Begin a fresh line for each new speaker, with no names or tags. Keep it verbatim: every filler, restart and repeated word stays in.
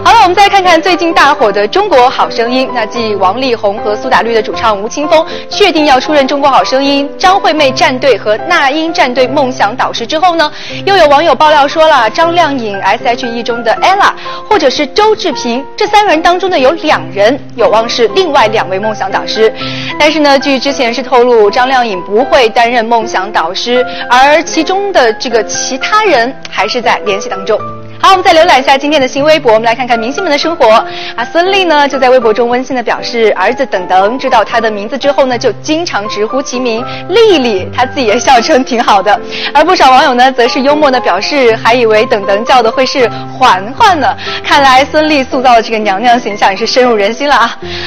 好了，我们再看看最近大火的《中国好声音》。那继王力宏和苏打绿的主唱吴青峰确定要出任《中国好声音》张惠妹战队和那英战队梦想导师之后呢，又有网友爆料说了，张靓颖 S H E 中的 Ella 或者是周志平这三个人当中呢，有两人有望是另外两位梦想导师。但是呢，据之前是透露，张靓颖不会担任梦想导师，而其中的这个其他人还是在联系当中。好，我们再浏览一下今天的新微博，我们来看看明星们的生活啊。孙俪呢就在微博中温馨的表示，儿子等等知道她的名字之后呢，就经常直呼其名丽丽，她自己也笑称挺好的。而不少网友呢则是幽默的表示，还以为等等叫的会是嬛嬛呢。看来孙俪塑造的这个娘娘形象也是深入人心了啊。